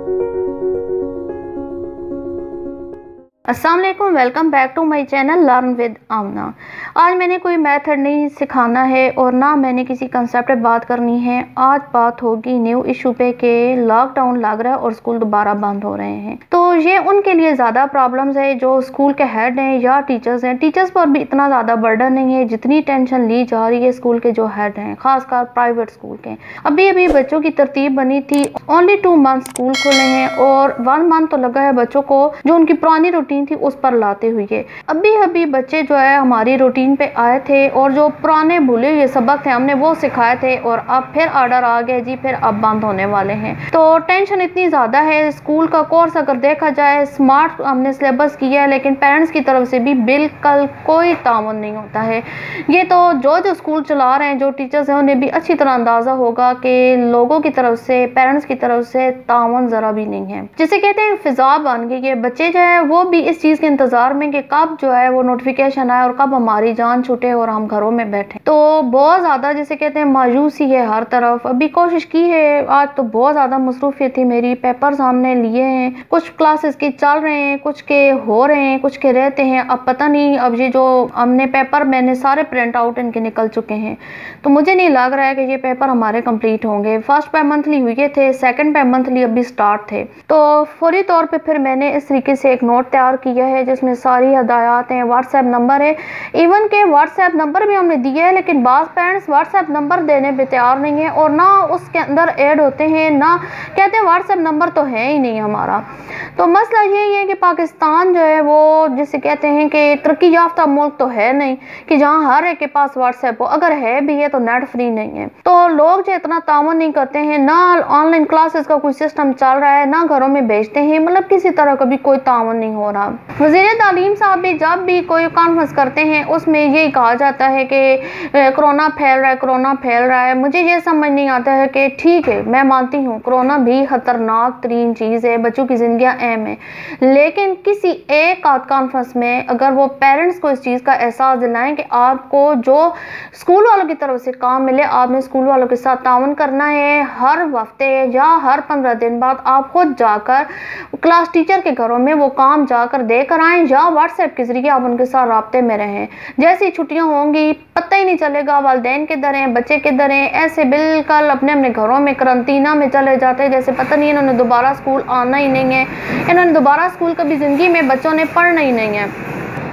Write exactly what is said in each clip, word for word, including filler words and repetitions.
अस्सलाम वालेकुम, welcome back to my channel learn with Aamna. आज मैंने कोई मेथड नहीं सिखाना है और ना मैंने किसी कंसेप्ट पे बात करनी है। आज बात होगी न्यू इशू पे के लॉकडाउन लग रहा है और स्कूल दोबारा बंद हो रहे हैं। तो ये उनके लिए ज़्यादा प्रॉब्लम्स है जो स्कूल के हेड हैं या टीचर्स हैं। टीचर्स पर भी इतना ज़्यादा बर्डन नहीं है जितनी टेंशन ली जा रही है स्कूल के जो हेड हैं, खासकर प्राइवेट स्कूल के। अभी अभी बच्चों की तरतीब बनी थी, ओनली टू मंथ स्कूल खुले हैं और वन मंथ तो लगा है बच्चों को जो उनकी पुरानी रूटीन थी उस पर लाते हुए। अभी अभी बच्चे जो है हमारी रूटीन पे आए थे और जो पुराने भूले हुए सबक थे हमने वो सिखाए थे और अब फिर ऑर्डर आ गया जी, फिर अब बंद होने वाले हैं। तो टेंशन इतनी ज़्यादा है। स्कूल का कोर्स अगर देखा जाए स्मार्ट हमने सिलेबस किया है, लेकिन पेरेंट्स की तरफ से भी बिल्कुल कोई ताउन नहीं होता है। ये तो जो जो स्कूल चला रहे हैं, जो टीचर्स हैं, उन्हें भी अच्छी तरह अंदाज़ा होगा कि लोगों की तरफ से, पेरेंट्स की तरफ से ताउन ज़रा भी नहीं है। जिसे कहते हैं फिजा बन गई है। बच्चे जो है वो भी इस चीज़ के इंतज़ार में कि कब जो है वो नोटिफिकेशन आए और कब हमारी जान छूटे और हम घरों में बैठे। तो बहुत ज़्यादा जिसे कहते हैं मायूसी है हर तरफ। अभी कोशिश की है, आज तो बहुत ज़्यादा मसरूफियत थी मेरी। पेपर्स हमने लिए हैं, कुछ क्लासेस के चल रहे हैं, कुछ के हो रहे हैं, कुछ के रहते हैं। अब पता नहीं, अब ये जो हमने पेपर मैंने सारे प्रिंट आउट इनके निकल चुके हैं, तो मुझे नहीं लग रहा है कि ये पेपर हमारे कंप्लीट होंगे। फर्स्ट पे मंथली हुए थे, सेकंड पे मंथली अभी स्टार्ट थे। तो फौरी तौर पे फिर मैंने इस तरीके से एक नोट तैयार किया है जिसमें सारी हदायत हैं। व्हाट्सएप नंबर है, इवन के व्हाट्सएप नंबर भी हमने दिए है, लेकिन बाज़ पेरेंट्स व्हाट्सएप नंबर देने पे तैयार नहीं है और ना उसके अंदर ऐड होते हैं, ना कहते हैं व्हाट्सएप नंबर तो है ही नहीं हमारा। तो मसला यही है कि पाकिस्तान जो है वो जिसे कहते हैं कि तरक्की याफ्ता मुल्क तो है नहीं कि जहाँ हर एक के पास व्हाट्सएप हो। अगर है भी है तो नेट फ्री नहीं है। तो लोग जो इतना तावन नहीं करते हैं, ना ऑनलाइन क्लासेस का कोई सिस्टम चल रहा है, ना घरों में भेजते हैं, मतलब किसी तरह का भी कोई तावन नहीं हो रहा। वज़ीर तालीम साहब भी जब भी कोई कॉन्फ्रेंस करते हैं उसमें यही कहा जाता है कि कोरोना फैल रहा है, कोरोना फैल रहा है। मुझे ये समझ नहीं आता है कि ठीक है, मैं मानती हूँ कोरोना भी ख़तरनाक तरीन चीज़ है, बच्चों की ज़िंदगियाँ अहम है, लेकिन किसी एक आध कॉन्फ्रेंस में अगर वो पेरेंट्स को इस चीज़ का एहसास दिलाएं कि आपको जो स्कूल वालों की तरफ से काम मिले, आपने स्कूल वालों के साथ ताउन करना है। हर हफ्ते या हर पंद्रह दिन बाद आप खुद जाकर क्लास टीचर के घरों में वो काम जाकर देकर आएँ या व्हाट्सएप के जरिए आप उनके साथ राब्ते में रहें। जैसी छुट्टियां होंगी पता ही नहीं चलेगा वालिदैन किधर हैं, बच्चे किधर हैं, ऐसे बिल्कुल अपने अपने घरों में करंटीना में चले जाते हैं जैसे पता नहीं इन्होंने दोबारा स्कूल आना ही नहीं है, इन्होंने दोबारा स्कूल कभी ज़िंदगी में बच्चों ने पढ़ना ही नहीं है।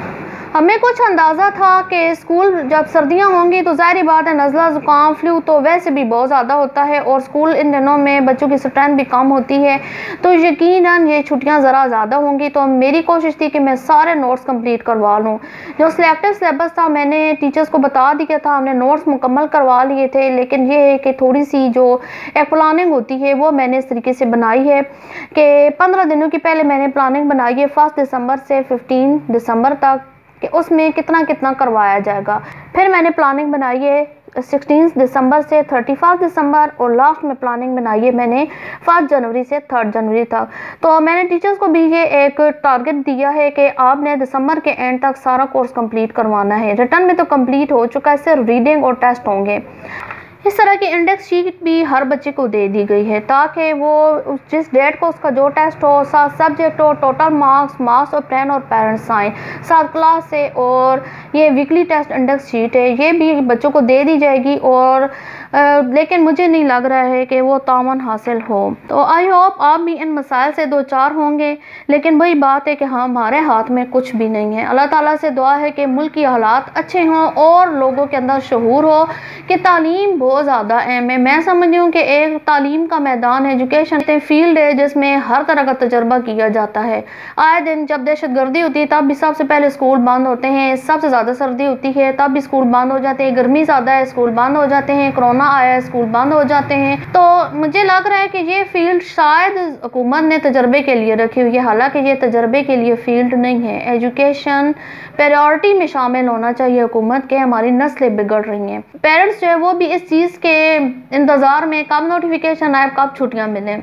हमें कुछ अंदाज़ा था कि स्कूल जब सर्दियां होंगी तो ज़ाहिर बात है नज़ला ज़ुकाम फ्लू तो वैसे भी बहुत ज़्यादा होता है और स्कूल इन दिनों में बच्चों की स्ट्रेंथ भी कम होती है, तो यकीनन ये छुट्टियां ज़रा ज़्यादा होंगी। तो मेरी कोशिश थी कि मैं सारे नोट्स कंप्लीट करवा लूँ। जो सिलेक्टिव सिलेबस था मैंने टीचर्स को बता दिया था, हमने नोट्स मुकम्मल करवा लिए थे, लेकिन ये है कि थोड़ी सी जो एक प्लानिंग होती है वो मैंने इस तरीके से बनाई है कि पंद्रह दिनों की पहले मैंने प्लानिंग बनाई है फर्स्ट दिसंबर से फिफ्टीन दिसंबर तक कि उसमें कितना कितना करवाया जाएगा। फिर मैंने प्लानिंग बनाई है सिक्सटीन दिसंबर से थर्टी फर्स्ट दिसंबर और लास्ट में प्लानिंग बनाई है मैंने फर्स्ट जनवरी से थर्ड जनवरी तक। तो मैंने टीचर्स को भी ये एक टारगेट दिया है कि आपने दिसंबर के एंड तक सारा कोर्स कंप्लीट करवाना है। रिटर्न में तो कंप्लीट हो चुका है, सिर्फ रीडिंग और टेस्ट होंगे। इस तरह की इंडेक्स शीट भी हर बच्चे को दे दी गई है ताकि वो जिस डेट को उसका जो टेस्ट हो, सात सब्जेक्ट हो, टोटल मार्क्स मार्क्स और पेन और पेरेंट्स आए सात क्लास से, और ये वीकली टेस्ट इंडेक्स शीट है ये भी बच्चों को दे दी जाएगी। और आ, लेकिन मुझे नहीं लग रहा है कि वो तावन हासिल हो। तो आई होप आप भी इन मसाइल से दो चार होंगे, लेकिन वही बात है कि हाँ हमारे हाथ में कुछ भी नहीं है। अल्लाह ताला से दुआ है कि मुल्क की हालात अच्छे हों और लोगों के अंदर शऊर हो कि तालीम बहुत ज़्यादा अहम है। मैं समझती हूँ कि एक तालीम का मैदान है, एजुकेशन फील्ड है जिसमें हर तरह का तजर्बा किया जाता है। आए दिन जब दहशत गर्दी होती है तब भी सबसे पहले स्कूल बंद होते हैं, सबसे ज़्यादा सर्दी होती है तब भी स्कूल बंद हो जाते हैं, गर्मी ज़्यादा है स्कूल बंद हो जाते हैं, कोरोना आया स्कूल बंद हो जाते हैं। तो मुझे लग रहा है कि ये फील्ड शायद हुकूमत ने तजर्बे के लिए रखी हुई है, हालांकि ये तजर्बे के लिए फील्ड नहीं है। एजुकेशन प्रायोरिटी में शामिल होना चाहिए हुकूमत के। हमारी नस्लें बिगड़ रही हैं। पेरेंट्स जो है वो भी इस चीज़ के इंतज़ार में कब नोटिफिकेशन आए, कब छुट्टियाँ मिलें।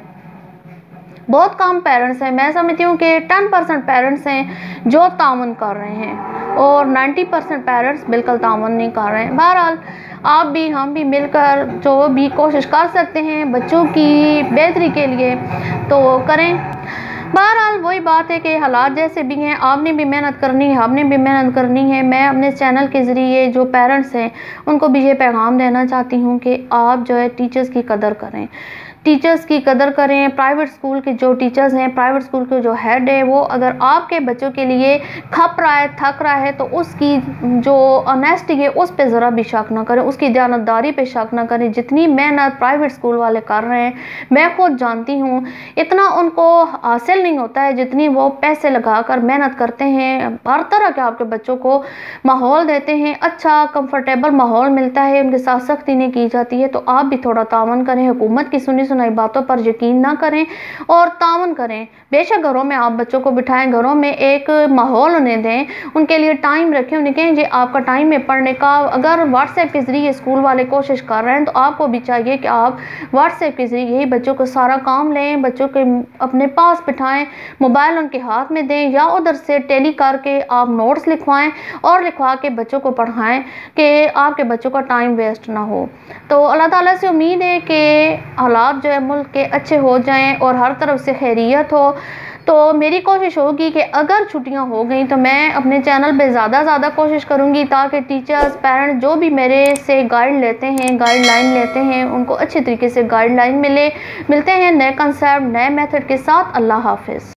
बहुत कम पेरेंट्स हैं, मैं समझती हूँ कि टेन परसेंट पेरेंट्स हैं जो ताउन कर रहे हैं और नाइन्टी परसेंट पेरेंट्स बिल्कुल ताउन नहीं कर रहे हैं। बहरहाल आप भी हम भी मिलकर जो भी कोशिश कर सकते हैं बच्चों की बेहतरी के लिए तो करें। बहरहाल वही बात है कि हालात जैसे भी हैं आपने भी मेहनत करनी है, आपने भी मेहनत करनी है। मैं अपने चैनल के ज़रिए जो पेरेंट्स हैं उनको भी ये पैगाम देना चाहती हूँ कि आप जो है टीचर्स की कदर करें, टीचर्स की कदर करें। प्राइवेट स्कूल के जो टीचर्स हैं, प्राइवेट स्कूल के जो हेड है, वो अगर आपके बच्चों के लिए खप रहा है, थक रहा है तो उसकी जो ऑनेस्टी है उस पर ज़रा भी शक ना करें, उसकी दयानतदारी पे शक ना करें। जितनी मेहनत प्राइवेट स्कूल वाले कर रहे हैं मैं खुद जानती हूँ, इतना उनको हासिल नहीं होता है जितनी वो पैसे लगा कर मेहनत करते हैं। हर तरह के आपके बच्चों को माहौल देते हैं, अच्छा कंफर्टेबल माहौल मिलता है, उनके साथ सख्ती नहीं की जाती है। तो आप भी थोड़ा तावन करें, हुकूमत की सुनी सुनाई बातों पर यकीन ना करें और तावन करें। बेशक घरों में आप बच्चों को बिठाएं, घरों में एक माहौल उन्हें दें, उनके लिए टाइम रखें, उन्हें कहें ये आपका टाइम है पढ़ने का। अगर व्हाट्सएप के ज़रिए स्कूल वाले कोशिश कर रहे हैं तो आपको भी चाहिए कि आप व्हाट्सएप के ज़रिए ही बच्चों को सारा काम लें, बच्चों के अपने पास बिठाएं, मोबाइल उनके हाथ में दें या उधर से टेली करके आप नोट्स लिखवाएं और लिखवा के बच्चों को पढ़ाएं कि आपके बच्चों का टाइम वेस्ट ना हो। तो अल्लाह ताला से उम्मीद है कि हालात जो है मुल्क के अच्छे हो जाएं और हर तरफ से खैरियत हो। तो मेरी कोशिश होगी कि अगर छुट्टियां हो गई तो मैं अपने चैनल पे ज़्यादा ज़्यादा कोशिश करूंगी ताकि टीचर्स, पेरेंट्स जो भी मेरे से गाइड लेते हैं, गाइडलाइन लेते हैं, उनको अच्छे तरीके से गाइडलाइन मिले। मिलते हैं नए कंसेप्ट, नए मेथड के साथ। अल्लाह हाफिज़।